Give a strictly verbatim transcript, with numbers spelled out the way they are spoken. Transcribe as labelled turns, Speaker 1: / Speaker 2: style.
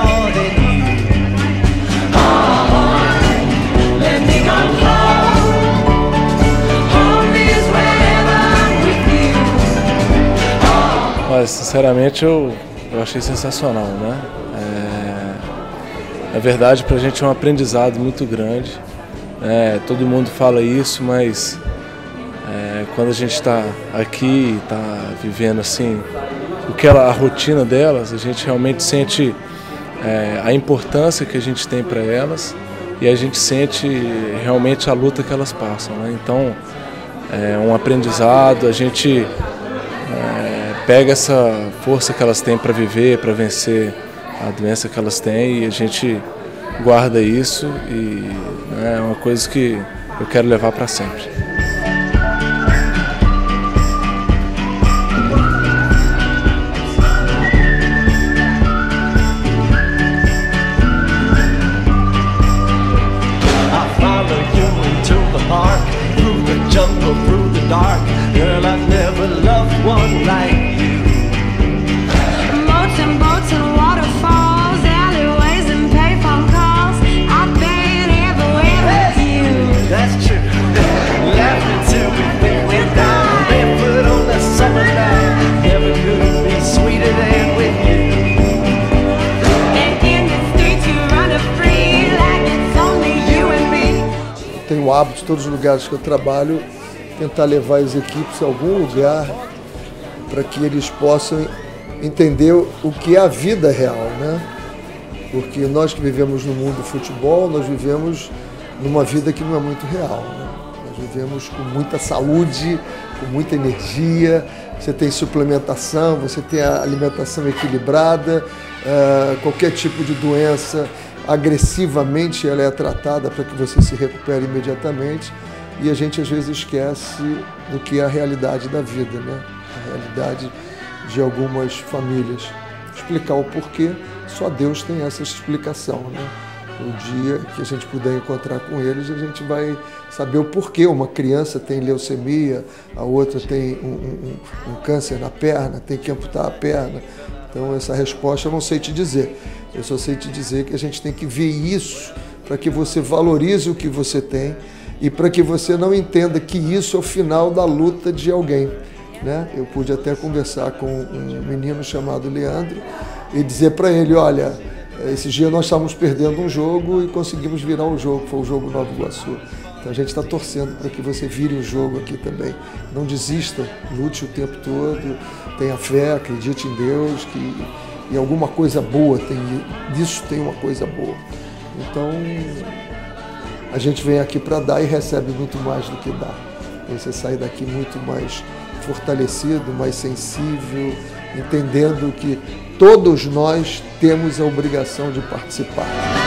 Speaker 1: more than you. Oh, let me go home. Home is wherever I'm with you. Oh.
Speaker 2: Olha, sinceramente eu, eu achei sensacional, né? É, na verdade, pra gente é um aprendizado muito grande. É, todo mundo fala isso, mas é, quando a gente está aqui, está vivendo assim, o que ela, a rotina delas, a gente realmente sente é, a importância que a gente tem para elas e a gente sente realmente a luta que elas passam, né? Então é um aprendizado, a gente é, pega essa força que elas têm para viver, para vencer a doença que elas têm e a gente guarda isso e né, é uma coisa que eu quero levar para sempre.
Speaker 3: Tenho o hábito, de todos os lugares que eu trabalho, tentar levar as equipes a algum lugar para que eles possam entender o que é a vida real, né? Porque nós que vivemos no mundo do futebol, nós vivemos numa vida que não é muito real, né? Nós vivemos com muita saúde, com muita energia, você tem suplementação, você tem a alimentação equilibrada, uh, qualquer tipo de doença agressivamente ela é tratada para que você se recupere imediatamente e a gente às vezes esquece do que é a realidade da vida, né? A realidade de algumas famílias. Explicar o porquê, só Deus tem essa explicação, né? O dia que a gente puder encontrar com eles, a gente vai saber o porquê. Uma criança tem leucemia, a outra tem um, um, um câncer na perna, tem que amputar a perna. Então essa resposta eu não sei te dizer. Eu só sei te dizer que a gente tem que ver isso para que você valorize o que você tem e para que você não entenda que isso é o final da luta de alguém, né? Eu pude até conversar com um menino chamado Leandro e dizer para ele, olha, esse dia nós estávamos perdendo um jogo e conseguimos virar o jogo, foi o jogo Nova Iguaçu. Então a gente está torcendo para que você vire o jogo aqui também. Não desista, lute o tempo todo, tenha fé, acredite em Deus, que e alguma coisa boa, tem, disso tem uma coisa boa. Então, a gente vem aqui para dar e recebe muito mais do que dá. Você sai daqui muito mais fortalecido, mais sensível, entendendo que todos nós temos a obrigação de participar.